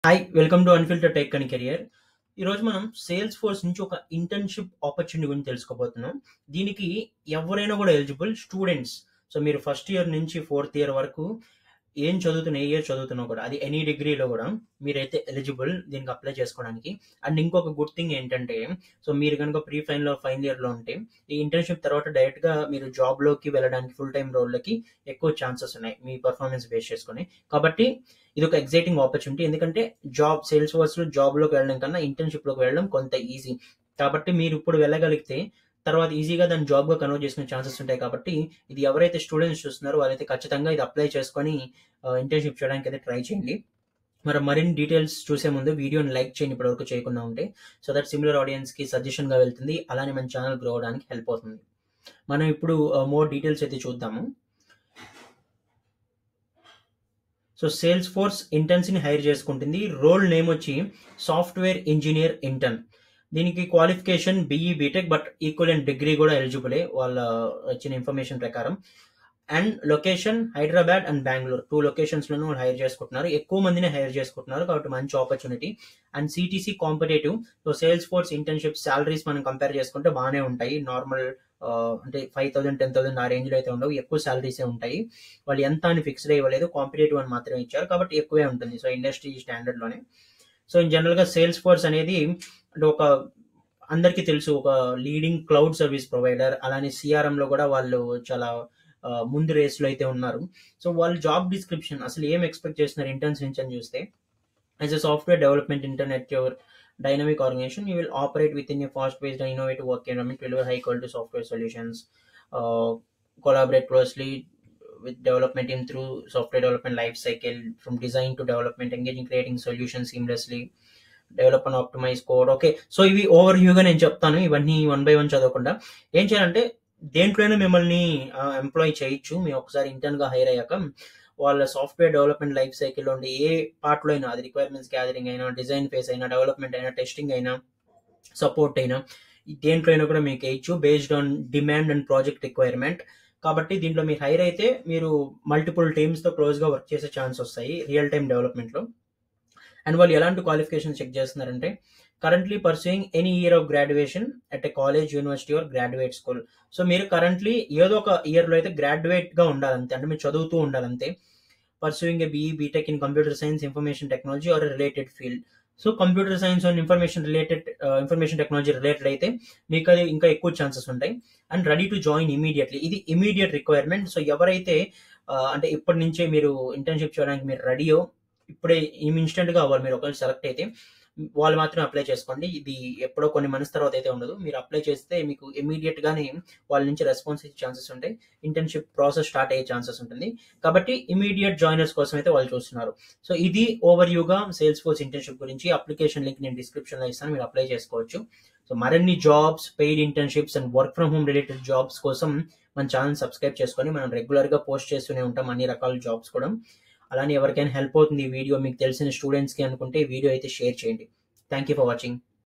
Hi! Welcome to unfiltered tech and career. ఈరోజు మనం sales force నుంచి ఒక ఇంటర్న్‌షిప్ ఆపర్చునిటీ గురించి తెలుసుకోబోతున్నాం. దీనికి ఎవరైనా కూడా ఎలిజిబుల్. స్టూడెంట్స్. సో, మీరు ఫస్ట్ ఇయర్ నుంచి ఫోర్త్ ఇయర్ వరకు ఏ ఇయర్ చదువుతున్నా కూడా అది ఎనీ డిగ్రీలో కూడా మీరైతే ఎలిజిబుల్ దీనికి అప్లై చేసుకోవడానికి. అండ్ ఇంకొక గుడ్ థింగ్ ఏంటంటే, సో మీరు గనుక ఫైనల్ ఇయర్‌లో ఉంటే ఈ ఇంటర్న్‌షిప్ తర్వాత డైరెక్ట్‌గా మీరు జాబ్‌లోకి వెళ్ళడానికి ఫుల్ టైమ్ రోల్‌లకి ఎక్కువ ఛాన్సెస్ ఉన్నాయి. మీ పెర్ఫార్మన్స్ బేస్ చేసుకొని. కాబట్టి ఇదొక ఎక్సైటింగ్ ఆపర్చునిటీ. ఎందుకంటే సేల్స్ ఫోర్స్‌లో జాబ్‌లోకి వెళ్ళడం కన్నా ఇంటర్న్‌షిప్‌లోకి వెళ్ళడం కొంత ఈజీ. కాబట్టి మీరిప్పుడు వెళ్ళగలిగితే తర్వాత ఈజీగా దాన్ని జాబ్‌గా కన్వర్ట్ చేసుకునే ఛాన్సెస్ ఉంటాయి. కాబట్టి ఇది ఎవరైతే స్టూడెంట్స్ చూస్తున్నారో వాళ్ళైతే ఖచ్చితంగా ఇది అప్లై చేసుకొని ఇంటర్న్‌షిప్ చేయడానికైతే ట్రై చేయండి. మరిన్ని డీటెయిల్స్ చూసే ముందు వీడియోని లైక్ చేయండి ఇప్పటివరకు చేయకుండా ఉంటే. సో దట్ సిమిలర్ ఆడియన్స్‌కి సజెషన్‌గా వెళ్తుంది. అలానే మన ఛానెల్ గ్రో అవ్వడానికి హెల్ప్ అవుతుంది. మనం ఇప్పుడు మోర్ డీటెయిల్స్ అయితే చూద్దాము. సో సేల్స్ ఫోర్స్ ఇంటర్న్స్‌ని హైర్ చేసుకుంటుంది. రోల్ నేమ్ వచ్చి సాఫ్ట్‌వేర్ ఇంజినియర్ ఇంటర్న్. దీనికి qualification BE BTech but equivalent degree కూడా ఎలిజిబులే వాళ్ళ ఇచ్చిన ఇన్ఫర్మేషన్ ప్రకారం. And location Hyderabad and Bengaluru 2 లొకేషన్స్‌లోనూ హైర్ చేసుకుంటున్నారు. ఎక్కువ మందినే హైర్ చేసుకుంటున్నారు. కాబట్టి మంచి opportunity. And CTC competitive. So sales force internship salaries మనం కంపేర్ చేసుకుంటే బానే ఉంటాయి. నార్మల్ అంటే 5,000, 10,000 ఆ రేంజ్‌లో అయితే ఉండవు. ఎక్కువ సాలరీసే ఉంటాయి. వాళ్ళు ఎంత అని ఫిక్స్‌డ్ ఇవ్వలేదు. కాంపిటీటివ్ అని మాత్రమే ఇచ్చారు. కాబట్టి ఎక్కువే ఉంటుంది. సో ఇండస్ట్రీ స్టాండర్డ్‌లోనే. సో ఇన్ జనరల్‌గా సేల్స్ ఫోర్స్ అనేది అంటే ఒక అందరికీ తెలుసు ఒక లీడింగ్ క్లౌడ్ సర్వీస్ ప్రొవైడర్. అలానే సీఆర్ఎంలో కూడా వాళ్ళు చాలా ముందు రేస్‌లో అయితే ఉన్నారు. సో వాళ్ళ జాబ్ డిస్క్రిప్షన్ అసలు ఏం ఎక్స్‌పెక్ట్ చేస్తున్నారు ఇంటర్న్స్ నుంచి అని చూస్తే, as a software development intern at your dynamic organization, you will operate within a fast-paced and innovative work environment, deliver high-quality software solutions, uh, collaborate closely with development team through software development life cycle from design to development, engaging creating solutions seamlessly, develop and optimise code. Okay. So ఇవి over వ్యూగా నేను చెప్తాను. ఇవన్నీ one by one చదవకుండా ఏం చేయాలంటే దేంట్లోనే మిమ్మల్ని employee చేయొచ్చు. మేము ఒకసారి ఇంటర్న్‌గా హైర్ అయ్యాక వాళ్ళ సాఫ్ట్‌వేర్ డెవలప్మెంట్ లైఫ్ సైకిల్‌లో ఉండే ఏ పార్ట్‌లో అయినా అది రిక్వైర్మెంట్స్ గ్యాదరింగ్ అయినా, డిజైన్ ఫేస్ అయినా, డెవలప్మెంట్ అయినా, టెస్టింగ్ అయినా, సపోర్ట్ అయినా దేంట్లో అయినా కూడా మీకు వేయచ్చు based on demand and project requirement. కాబట్టి దీంట్లో మీరు హైర్ అయితే మీరు మల్టిపుల్ టీమ్స్‌తో క్లోజ్‌గా వర్క్ చేసే ఛాన్స్ వస్తాయి రియల్ టైమ్ డెవలప్మెంట్‌లో. అండ్ వాళ్ళు ఎలాంటి క్వాలిఫికేషన్ చెక్ చేస్తున్నారంటే currently pursuing any year of graduation at a college, university or graduate school. So మీరు కరెంట్లీ ఏదో ఒక ఇయర్లో అయితే గ్రాడ్యుయేట్గా ఉండాలంతే. అంటే మీరు చదువుతూ ఉండాలంతే. Pursuing a BE BTech in computer science, information technology or related field. So computer science and information technology related అయితే మీకు అది ఇంకా ఎక్కువ ఛాన్సెస్ ఉంటాయి. And ready to join immediately. ఇది ఇమీడియట్ రిక్వైర్మెంట్. సో ఎవరైతే అంటే ఇప్పటి నుంచే మీరు ఇంటర్న్షిప్ చేయడానికి మీరు రెడీయో ఇప్పుడే ఇన్స్టెంట్‌గా అవ్వాలి. మీరు ఒకవేళ సెలెక్ట్ అయితే వాళ్ళు మాత్రం అప్లై చేసుకోండి. ఇది ఎప్పుడో కొన్ని మంత్స్ తర్వాత అయితే ఉండదు. మీరు అప్లై చేస్తే మీకు ఇమ్మీడియేట్‌గానే వాళ్ళ నుంచి రెస్పాన్స్ ఇచ్చే ఛాన్సెస్ ఉంటాయి. ఇంటర్న్‌షిప్ ప్రాసెస్ స్టార్ట్ అయ్యే ఛాన్సెస్ ఉంటుంది. కాబట్టి ఇమ్మీడియేట్ జాయినర్స్ కోసం అయితే వాళ్ళు చూస్తున్నారు. సో ఇది ఓవర్ వ్యూగా సేల్స్ ఫోర్స్ ఇంటర్న్‌షిప్ గురించి. అప్లికేషన్ లింక్ నేను డిస్క్రిప్షన్‌లో ఇస్తాను. మీరు అప్లై చేసుకోవచ్చు. సో మరిన్ని jobs, paid internships and work from home related jobs కోసం మన ఛానెల్ సబ్స్క్రైబ్ చేసుకొని మనం రెగ్యులర్‌గా పోస్ట్ చేస్తూనే ఉంటాం అన్ని రకాల జాబ్స్ కూడా. అలానే ఎవరికైనా హెల్ప్ అవుతుంది ఈ వీడియో మీకు తెలిసిన స్టూడెంట్స్‌కి అనుకుంటే ఈ వీడియో అయితే షేర్ చేయండి. Thank you for watching.